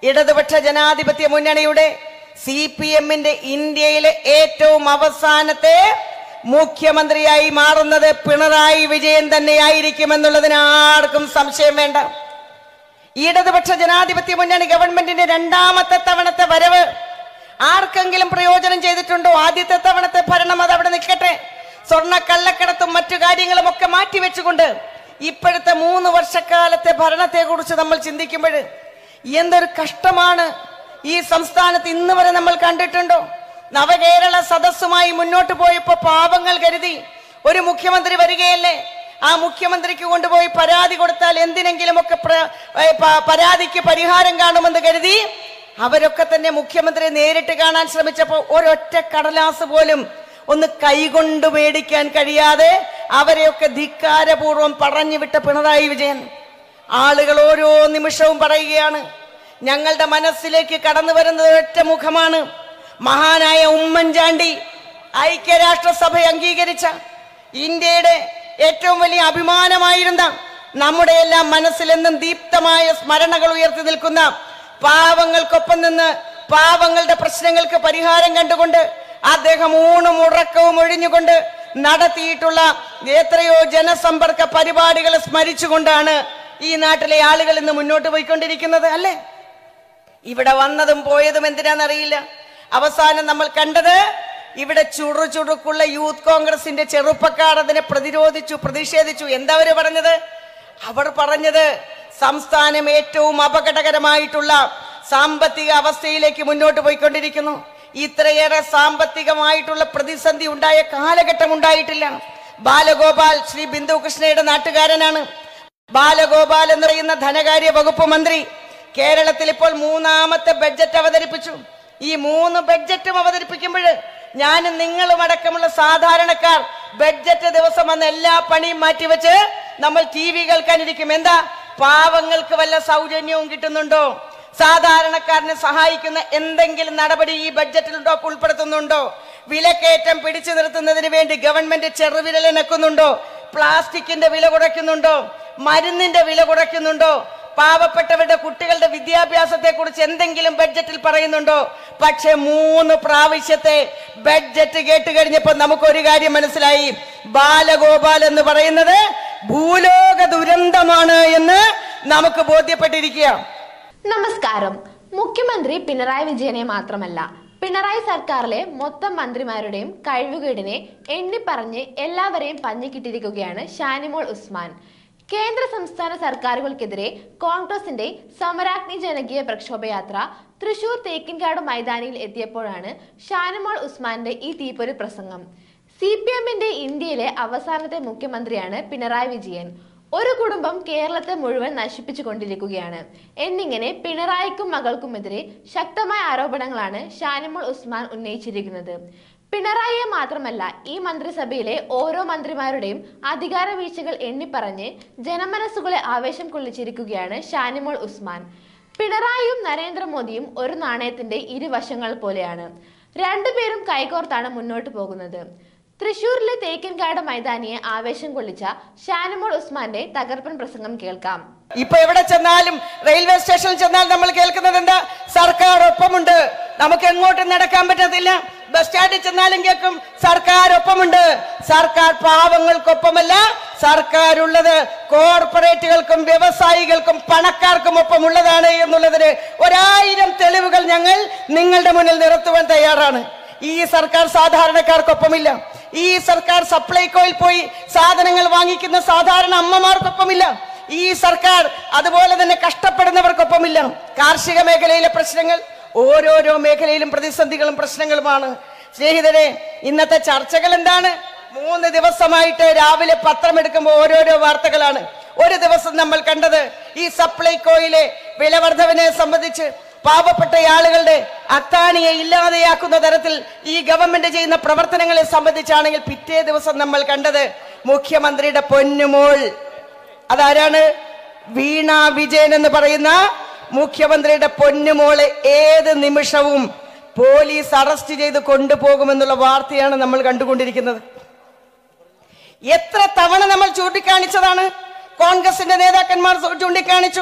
ഇടതുപക്ഷ ജനാധിപത്യ മുന്നണിയുടെ CPM-ന്റെ ഇന്ത്യയിലെ ഏറ്റവും അവസാനത്തെ മുഖ്യമന്ത്രിയായി മാറുന്നത് പിണറായി വിജയൻ തന്നെയായിരിക്കുമെന്നുള്ളതിന് ആർക്കും സംശയം വേണ്ട. ഇടതുപക്ഷ ജനാധിപത്യ മുന്നണി ഗവൺമെന്റിന്റെ രണ്ടാമത്തെ തവണത്തെ വരവ് ആർക്കെങ്കിലും പ്രയോജനം ചെയ്തിട്ടുണ്ടോ? ആദ്യത്തെ തവണത്തെ ഭരണം അത് അവിടെ നിൽക്കട്ടെ. സ്വർണ്ണ കള്ളക്കടത്തും മറ്റു കാര്യങ്ങളും ഒക്കെ മാറ്റിവെച്ചുകൊണ്ട് ഇപ്പോഴത്തെ 3 വർഷക്കാലത്തെ ഭരണത്തെ കുറിച്ച് നമ്മൾ ചിന്തിക്കുമ്പോൾ എന്തൊരു കഷ്ടമാണ് ഈ സംസ്ഥാനത്ത് ഇന്ന് വരെ നമ്മൾ കണ്ടിട്ടുണ്ടോ? നവകേരള സദസ്സുമായി മുന്നോട്ട് പോയപ്പോ പാവങ്ങൾ കരുതി ഒരു മുഖ്യമന്ത്രി വരികയല്ലേ, ആ മുഖ്യമന്ത്രിക്ക് കൊണ്ടുപോയി പരാതി കൊടുത്താൽ എന്തിനെങ്കിലുമൊക്കെ പരാതിക്ക് പരിഹാരം കാണുമെന്ന് കരുതി അവരൊക്കെ തന്നെ മുഖ്യമന്ത്രിയെ നേരിട്ട് കാണാൻ ശ്രമിച്ചപ്പോൾ ഒരൊറ്റ കടലാസ് പോലും ഒന്ന് കൈകൊണ്ട് മേടിക്കാൻ കഴിയാതെ അവരെയൊക്കെ ധിക്കാരപൂർവ്വം പറഞ്ഞു വിട്ട പിണറായി വിജയൻ ആളുകൾ ഓരോ നിമിഷവും പറയുകയാണ്, ഞങ്ങളുടെ മനസ്സിലേക്ക് കടന്നു വരുന്നത് ഒറ്റ മുഖമാണ്. മഹാനായ ഉമ്മൻചാണ്ടി ഐക്യരാഷ്ട്രസഭ അംഗീകരിച്ച ഇന്ത്യയുടെ ഏറ്റവും വലിയ അഭിമാനമായിരുന്ന നമ്മുടെ എല്ലാം മനസ്സിലെന്നും ദീപ്തമായ സ്മരണകൾ ഉയർത്തി നിൽക്കുന്ന പാവങ്ങൾക്കൊപ്പം നിന്ന് പാവങ്ങളുടെ പ്രശ്നങ്ങൾക്ക് പരിഹാരം കണ്ടുകൊണ്ട് അദ്ദേഹം ഊണും ഉറക്കവും ഒഴിഞ്ഞുകൊണ്ട് നടത്തിയിട്ടുള്ള എത്രയോ ജനസമ്പർക്ക പരിപാടികൾ സ്മരിച്ചുകൊണ്ടാണ് ഈ നാട്ടിലെ ആളുകൾ ഇന്ന് മുന്നോട്ട് പോയിക്കൊണ്ടിരിക്കുന്നത് അല്ലേ? ഇവിടെ വന്നതും പോയതും എന്തിനാണെന്നറിയില്ല. അവസാനം നമ്മൾ കണ്ടത് ഇവിടെ ചുറുചുറുക്കുള്ള യൂത്ത് കോൺഗ്രസിന്റെ ചെറുപ്പക്കാർ അതിനെ പ്രതിഷേധിച്ചു. എന്താ അവര് പറഞ്ഞത്? അവർ പറഞ്ഞത് സംസ്ഥാനം ഏറ്റവും അപകടകരമായിട്ടുള്ള സാമ്പത്തിക അവസ്ഥയിലേക്ക് മുന്നോട്ട് പോയിക്കൊണ്ടിരിക്കുന്നു. ഇത്രയേറെ സാമ്പത്തികമായിട്ടുള്ള പ്രതിസന്ധി ഉണ്ടായ കാലഘട്ടം ഉണ്ടായിട്ടില്ല. ബാലഗോപാൽ ശ്രീ ബിന്ദു കൃഷ്ണയുടെ നാട്ടുകാരനാണ്. ബാലഗോപാൽ എന്ന് പറയുന്ന ധനകാര്യ വകുപ്പ് മന്ത്രി കേരളത്തിൽ ഇപ്പോൾ 3ാമത്തെ ബഡ്ജറ്റ് അവതരിപ്പിച്ചു. ഈ 3 ബഡ്ജറ്റും അവതരിപ്പിക്കുമ്പോൾ ഞാനും നിങ്ങളും അടക്കമുള്ള സാധാരണക്കാർ ബഡ്ജറ്റ് ദിവസം വന്ന് എല്ലാ പണിയും മാറ്റിവെച്ച് നമ്മൾ TV കേൾക്കാനിരിക്കും. എന്താ? പാവങ്ങൾക്ക് വല്ല സൗജന്യവും കിട്ടുന്നുണ്ടോ? സാധാരണക്കാരനെ സഹായിക്കുന്ന എന്തെങ്കിലും നടപടി ഈ ബഡ്ജറ്റിൽ ഉൾപ്പെടുത്തുന്നുണ്ടോ? വിലക്കയറ്റം പിടിച്ചു നിർത്തുന്നതിന് വേണ്ടി ഗവൺമെന്റ് ചെറുവിരലിണക്കുന്നുണ്ടോ? പ്ലാസ്റ്റിക്കിന്റെ വില കുറയ്ക്കുന്നുണ്ടോ? മരുന്നിന്റെ വില കുറയ്ക്കുന്നുണ്ടോ? പാവപ്പെട്ടവരുടെ കുട്ടികളുടെ വിദ്യാഭ്യാസത്തെ കുറിച്ച് എന്തെങ്കിലും ബഡ്ജറ്റിൽ പറയുന്നുണ്ടോ? പക്ഷെ 3 പ്രാവശ്യത്തെ ബഡ്ജറ്റ് കേട്ട് കഴിഞ്ഞപ്പോൾ നമുക്കൊരു കാര്യം മനസ്സിലായി. ബാലഗോപാൽ എന്ന് പറയുന്നത് ഭൂലോക ദുരന്തമാണ് എന്ന് നമുക്ക് ബോധ്യപ്പെട്ടിരിക്കുക. നമസ്കാരം. മുഖ്യമന്ത്രി പിണറായി വിജയനെ മാത്രമല്ല പിണറായി സർക്കാരിലെ മൊത്തം മന്ത്രിമാരുടെയും കഴിവുകേടിനെ എണ്ണിപ്പറഞ്ഞ് എല്ലാവരെയും പഞ്ഞിക്കിട്ടിരിക്കുകയാണ് ഷാനിമോൾ ഉസ്മാൻ. കേന്ദ്ര സംസ്ഥാന സർക്കാരുകൾക്കെതിരെ കോൺഗ്രസിന്റെ സമരാഗ്നി ജനകീയ പ്രക്ഷോഭയാത്ര തൃശൂർ തേക്കിൻകാട് മൈതാനിയിൽ എത്തിയപ്പോഴാണ് ഷാനിമോൾ ഉസ്മാന്റെ ഈ തീപ്പൊരി പ്രസംഗം. CPM-ന്റെ ഇന്ത്യയിലെ അവസാനത്തെ മുഖ്യമന്ത്രിയാണ് പിണറായി വിജയൻ. ഒരു കുടുംബം കേരളത്തെ മുഴുവൻ നശിപ്പിച്ചു കൊണ്ടിരിക്കുകയാണ് എന്നിങ്ങനെ പിണറായിക്കും മകൾക്കുമെതിരെ ശക്തമായ ആരോപണങ്ങളാണ് ഷാനിമോൾ ഉസ്മാൻ ഉന്നയിച്ചിരിക്കുന്നത്. പിണറായിയെ മാത്രമല്ല ഈ മന്ത്രിസഭയിലെ ഓരോ മന്ത്രിമാരുടെയും അധികാര വീഴ്ചകൾ എണ്ണിപ്പറഞ്ഞ് ജനമനസ്സുകളെ ആവേശം കൊള്ളിച്ചിരിക്കുകയാണ് ഷാനിമോൾ ഉസ്മാൻ. പിണറായിയും നരേന്ദ്രമോദിയും ഒരു നാണയത്തിന്റെ ഇരുവശങ്ങൾ പോലെയാണ്. രണ്ടുപേരും കൈകോർത്താണ് മുന്നോട്ട് പോകുന്നത്. തൃശൂരിലെ തേക്കിൻകാട് മൈതാനിയെ ആവേശം കൊള്ളിച്ച ഷാനിമോൾ ഉസ്മാന്റെ തകർപ്പൻ പ്രസംഗം കേൾക്കാം. ഇപ്പൊ എവിടെ ചെന്നാലും റെയിൽവേ സ്റ്റേഷനിൽ ചെന്നാൽ നമ്മൾ കേൾക്കുന്നത് എന്താ? സർക്കാർ ഒപ്പമുണ്ട്, നമുക്ക് എങ്ങോട്ടും നടക്കാൻ പറ്റത്തില്ല. ബസ് സ്റ്റാൻഡിൽ ചെന്നാലും കേൾക്കും സർക്കാർ ഒപ്പമുണ്ട്. സർക്കാർ പാവങ്ങൾക്കൊപ്പമല്ല, സർക്കാർ ഉള്ളത് കോർപ്പറേറ്റുകൾക്കും വ്യവസായികൾക്കും പണക്കാർക്കും ഒപ്പമുള്ളതാണ് എന്നുള്ളതിന് 1000 തെളിവുകൾ ഞങ്ങൾ നിങ്ങളുടെ മുന്നിൽ നിരത്തുവാൻ തയ്യാറാണ്. ഈ സർക്കാർ സാധാരണക്കാർക്കൊപ്പമില്ല. ഈ സർക്കാർ സപ്ലൈകോയിൽ പോയി സാധനങ്ങൾ വാങ്ങിക്കുന്ന സാധാരണ അമ്മമാർക്കൊപ്പമില്ല. ഈ സർക്കാർ അതുപോലെ തന്നെ കഷ്ടപ്പെടുന്നവർക്കൊപ്പമില്ല. കാർഷിക മേഖലയിലെ പ്രശ്നങ്ങൾ ഓരോരോ മേഖലയിലും പ്രതിസന്ധികളും പ്രശ്നങ്ങളുമാണ്. സ്നേഹിതരെ, ഇന്നത്തെ ചർച്ചകൾ എന്താണ്? 3 ദിവസമായിട്ട് രാവിലെ പത്രം എടുക്കുമ്പോൾ ഓരോരോ വാർത്തകളാണ്. ഒരു ദിവസം നമ്മൾ കണ്ടത് ഈ സപ്ലൈകോയിലെ വിലവർദ്ധവിനെ സംബന്ധിച്ച് പാവപ്പെട്ട ആളുകളുടെ അത്താണിയെ ഇല്ലാതെയാക്കുന്ന തരത്തിൽ ഈ ഗവൺമെന്റ് ചെയ്യുന്ന പ്രവർത്തനങ്ങളെ സംബന്ധിച്ചാണെങ്കിൽ പിറ്റേ ദിവസം നമ്മൾ കണ്ടത് മുഖ്യമന്ത്രിയുടെ പൊന്നുമോൾ, അതാരാണ്? വീണ വിജയൻ എന്ന് പറയുന്ന മുഖ്യമന്ത്രിയുടെ പൊന്നുമോളെ ഏത് നിമിഷവും പോലീസ് അറസ്റ്റ് ചെയ്ത് കൊണ്ടുപോകുമെന്നുള്ള വാർത്തയാണ് നമ്മൾ കണ്ടുകൊണ്ടിരിക്കുന്നത്. എത്ര തവണ നമ്മൾ ചൂണ്ടിക്കാണിച്ചതാണ്? കോൺഗ്രസിന്റെ നേതാക്കന്മാർ ചൂണ്ടിക്കാണിച്ചു.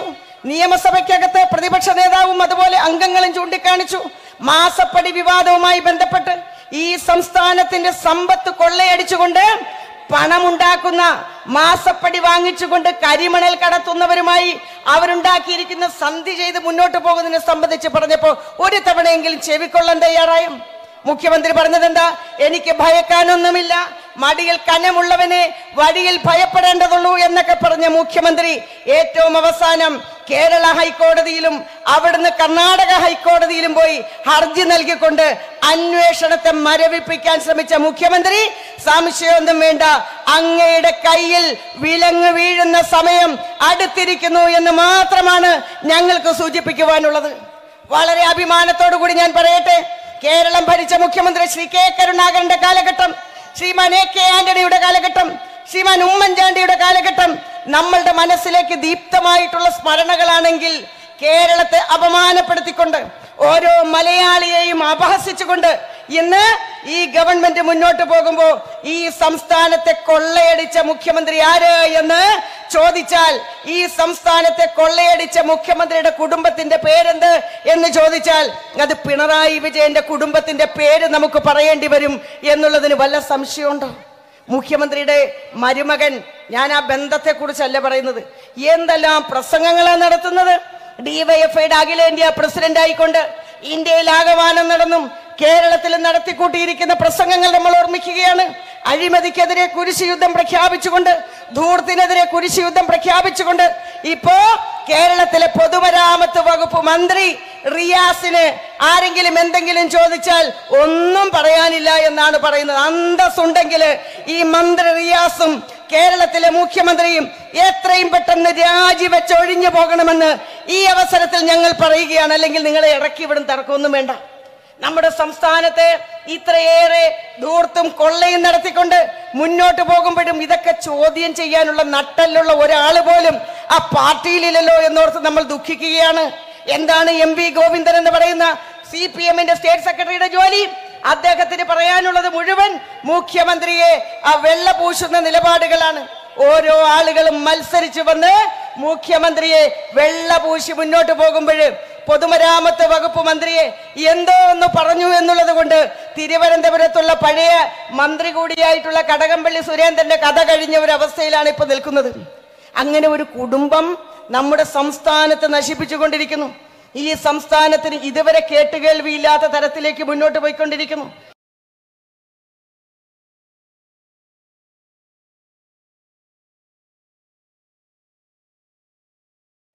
നിയമസഭയ്ക്കകത്ത് പ്രതിപക്ഷ നേതാവും അതുപോലെ അംഗങ്ങളും ചൂണ്ടിക്കാണിച്ചു. മാസപ്പടി വിവാദവുമായി ബന്ധപ്പെട്ട് ഈ സംസ്ഥാനത്തിന്റെ സമ്പത്ത് കൊള്ളയടിച്ചുകൊണ്ട് പണമുണ്ടാക്കുന്ന, മാസപ്പടി വാങ്ങിച്ചുകൊണ്ട് കരിമണൽ കടത്തുന്നവരുമായി അവരുണ്ടാക്കിയിരിക്കുന്ന സന്ധി ചെയ്ത് മുന്നോട്ട് പോകുന്നതിനെ സംബന്ധിച്ച് പറഞ്ഞപ്പോൾ ഒരു തവണയെങ്കിലും ചെവിക്കൊള്ളാൻ തയ്യാറായും. മുഖ്യമന്ത്രി പറഞ്ഞതെന്താ? എനിക്ക് ഭയക്കാനൊന്നുമില്ല, മടിയിൽ കനമുള്ളവനെ വഴിയിൽ ഭയപ്പെടേണ്ടതുള്ളൂ എന്നൊക്കെ പറഞ്ഞ മുഖ്യമന്ത്രി ഏറ്റവും അവസാനം കേരള ഹൈക്കോടതിയിലും അവിടുന്ന് കർണാടക ഹൈക്കോടതിയിലും പോയി ഹർജി നൽകിക്കൊണ്ട് അന്വേഷണത്തെ മരവിപ്പിക്കാൻ ശ്രമിച്ച മുഖ്യമന്ത്രി, സംശയമൊന്നും വേണ്ട, അങ്ങയുടെ കയ്യിൽ വിലങ്ങ് വീഴുന്ന സമയം അടുത്തിരിക്കുന്നു എന്ന് മാത്രമാണ് ഞങ്ങൾക്ക് സൂചിപ്പിക്കുവാനുള്ളത്. വളരെ അഭിമാനത്തോടു കൂടി ഞാൻ പറയട്ടെ, കേരളം ഭരിച്ച മുഖ്യമന്ത്രി ശ്രീ കെ കരുണാകരന്റെ കാലഘട്ടം, ശ്രീമാൻ എ കെ ആന്റണിയുടെ കാലഘട്ടം, ശ്രീമാൻ ഉമ്മൻചാണ്ടിയുടെ കാലഘട്ടം നമ്മളുടെ മനസ്സിലേക്ക് ദീപ്തമായിട്ടുള്ള സ്മരണകളാണെങ്കിൽ, കേരളത്തെ അപമാനപ്പെടുത്തിക്കൊണ്ട് ഓരോ മലയാളിയെയും അപഹസിച്ചുകൊണ്ട് ഇന്ന് ഈ ഗവൺമെന്റ് മുന്നോട്ട് പോകുമ്പോൾ ഈ സംസ്ഥാനത്തെ കൊള്ളയടിച്ച മുഖ്യമന്ത്രി ആര് എന്ന് ചോദിച്ചാൽ, ഈ സംസ്ഥാനത്തെ കൊള്ളയടിച്ച മുഖ്യമന്ത്രിയുടെ കുടുംബത്തിന്റെ പേരെന്ത് എന്ന് ചോദിച്ചാൽ അത് പിണറായി വിജയന്റെ കുടുംബത്തിന്റെ പേര് നമുക്ക് പറയേണ്ടി വരും എന്നുള്ളതിന് വല്ല സംശയമുണ്ടോ? മുഖ്യമന്ത്രിയുടെ മരുമകൻ, ഞാൻ ആ ബന്ധത്തെ കുറിച്ചല്ല പറയുന്നത്, എന്തെല്ലാം പ്രസംഗങ്ങളാണ് നടത്തുന്നത്. ഡിവൈഎഫ്ഐയുടെ അഖിലേന്ത്യാ പ്രസിഡന്റ് ആയിക്കൊണ്ട് ഇന്ത്യയിൽ ആകമാനം നടന്നും കേരളത്തിൽ നടത്തിക്കൂട്ടിയിരിക്കുന്ന പ്രസംഗങ്ങൾ നമ്മൾ ഓർമ്മിക്കുകയാണ്. അഴിമതിക്കെതിരെ കുരിശ് യുദ്ധം പ്രഖ്യാപിച്ചുകൊണ്ട്, ധൂർത്തിനെതിരെ കുരിശ് യുദ്ധം പ്രഖ്യാപിച്ചുകൊണ്ട് ഇപ്പോ കേരളത്തിലെ പൊതുമരാമത്ത് വകുപ്പ് മന്ത്രി റിയാസിന് ആരെങ്കിലും എന്തെങ്കിലും ചോദിച്ചാൽ ഒന്നും പറയാനില്ല എന്നാണ് പറയുന്നത്. അന്തസ്സുണ്ടെങ്കിൽ ഈ മന്ത്രി റിയാസും കേരളത്തിലെ മുഖ്യമന്ത്രിയും എത്രയും പെട്ടെന്ന് രാജിവെച്ച് ഒഴിഞ്ഞു പോകണമെന്ന് ഈ അവസരത്തിൽ ഞങ്ങൾ പറയുകയാണ്. അല്ലെങ്കിൽ നിങ്ങളെ ഇറക്കി വിടും, തർക്കമൊന്നും വേണ്ട. നമ്മുടെ സംസ്ഥാനത്തെ ഇത്രയേറെ ധൂർത്തും കൊള്ളയും നടത്തിക്കൊണ്ട് മുന്നോട്ട് പോകുമ്പോഴും ഇതൊക്കെ ചോദ്യം ചെയ്യാനുള്ള നട്ടലുള്ള ഒരാൾ പോലും ആ പാർട്ടിയിലില്ലല്ലോ എന്നോർത്ത് നമ്മൾ ദുഃഖിക്കുകയാണ്. എന്താണ് എം വി ഗോവിന്ദൻ എന്ന് പറയുന്ന CPM-ന്റെ സ്റ്റേറ്റ് സെക്രട്ടറിയുടെ ജോലി? അദ്ദേഹത്തിന് പറയാനുള്ളത് മുഴുവൻ മുഖ്യമന്ത്രിയെ ആ വെള്ള പൂശുന്ന നിലപാടുകളാണ്. ഓരോ ആളുകളും മത്സരിച്ചു വന്ന് മുഖ്യമന്ത്രിയെ വെള്ള പൂശി മുന്നോട്ട് പോകുമ്പോൾ പൊതുമരാമത്ത് വകുപ്പ് മന്ത്രിയെ എന്തോ ഒന്ന് പറഞ്ഞു എന്നുള്ളത് കൊണ്ട് തിരുവനന്തപുരത്തുള്ള പഴയ മന്ത്രി കൂടിയായിട്ടുള്ള കടകംപള്ളി സുരേന്ദ്രന്റെ കഥ കഴിഞ്ഞ ഒരു അവസ്ഥയിലാണ് ഇപ്പൊ നിൽക്കുന്നത്. അങ്ങനെ ഒരു കുടുംബം നമ്മുടെ സംസ്ഥാനത്ത് നശിപ്പിച്ചുകൊണ്ടിരിക്കുന്നു. ഈ സംസ്ഥാനത്തിന് ഇതുവരെ കേട്ടുകേൾവിയില്ലാത്ത തരത്തിലേക്ക് മുന്നോട്ട് പോയിക്കൊണ്ടിരിക്കുന്നു.